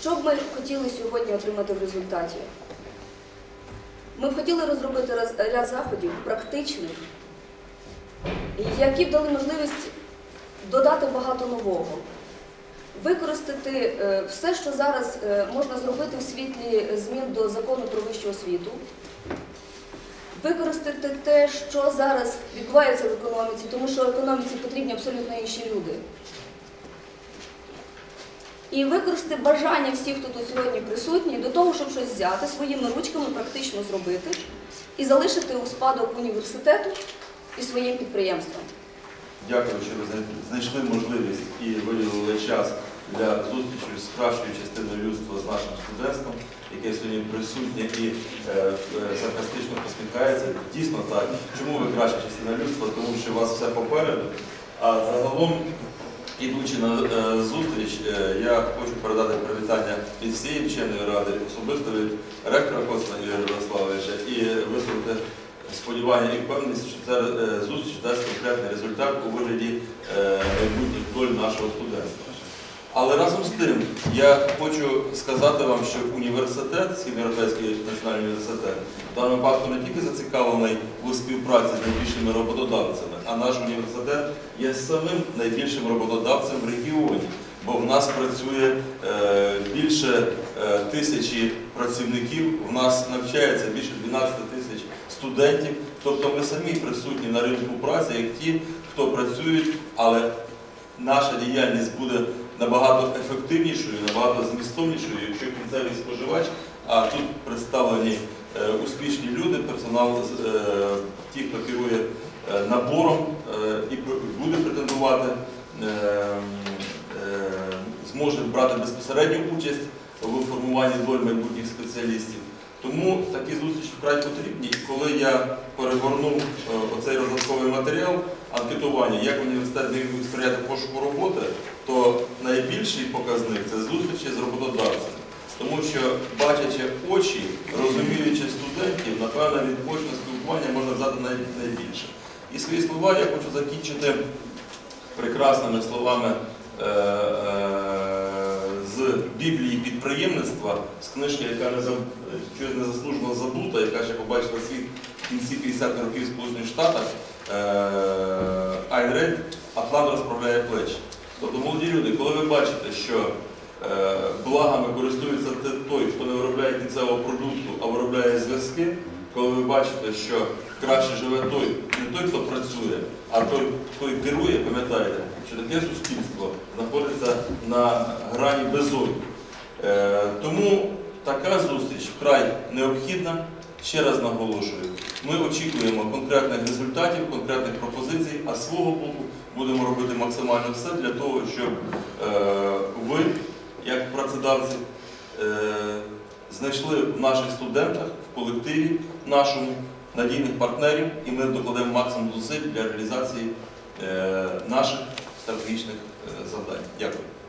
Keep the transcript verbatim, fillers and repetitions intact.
Що б ми хотіли сьогодні отримати в результаті? Ми б хотіли розробити ряд заходів практичних, які б дали можливість додати багато нового. Використати все, що зараз можна зробити в світлі змін до Закону про вищу освіту. Використати те, що зараз відбувається в економіці, тому що в економіці потрібні абсолютно інші люди. І використати бажання всіх, хто тут сьогодні присутній, до того, щоб щось взяти, своїми ручками практично зробити і залишити у спадок університету і своїм підприємствам. Дякую, що ви знайшли можливість і виділили час для зустрічі з кращою частиною людства, з нашим студентством, яке сьогодні присутнє і е, саркастично посміхається. Дійсно так. Чому ви краща частина людства? Тому що у вас все попереду. А загалом, ідучи на е, зустріч, е, я хочу передати привітання від всієї вченої ради, особисто від ректора Коцина Ігоря Ярославовича, і висловити сподівання і впевненість, що ця е, зустріч дасть конкретний результат у вигляді е, майбутніх доль нашого студентства. Але разом з тим, я хочу сказати вам, що університет, Східноєвропейський національний університет, в даному випадку не тільки зацікавлений у співпраці з найбільшими роботодавцями, а наш університет є самим найбільшим роботодавцем в регіоні, бо в нас працює е, більше е, тисячі працівників, в нас навчається більше дванадцяти тисяч студентів, тобто ми самі присутні на ринку праці, як ті, хто працюють, але наша діяльність буде набагато ефективнішою, набагато змістовнішою, якщо кінцевий споживач, а тут представлені е, успішні люди, персонал, е, ті, хто керує е, набором е, і буде претендувати, е, е, зможе брати безпосередню участь у формуванні доль майбутніх спеціалістів. Тому такі зустрічі вкрай потрібні. І коли я перегорнув е, оцей розвитковий матеріал, анкетування, як університет міг сприяти пошуку роботи, то найбільший показник – це зустрічі з роботодавцями. Тому що, бачачи очі, розуміючи студентів, напевно, від очного спілкування можна взяти найбільше. І свої слова я хочу закінчити прекрасними словами е е з Біблії підприємництва, з книжки, яка незаслужено забута, яка ще побачила світ в кінці п'ятдесятих років в Сполучених Штатах, Айн Рейд «Атлант розправляє плечі». Тобто, молоді люди, коли ви бачите, що е, благами користується той, хто не виробляє кінцевого продукту, а виробляє зв'язки, коли ви бачите, що краще живе той, не той, хто працює, а той, хто керує, пам'ятаєте, що таке суспільство знаходиться на грані безодні. Е, тому така зустріч вкрай необхідна. Ще раз наголошую, ми очікуємо конкретних результатів, конкретних пропозицій, а з свого боку будемо робити максимально все для того, щоб е, ви, як працедавці, е, знайшли в наших студентах, в колективі нашому надійних партнерів, і ми докладемо максимум зусиль для реалізації е, наших стратегічних е, завдань. Дякую.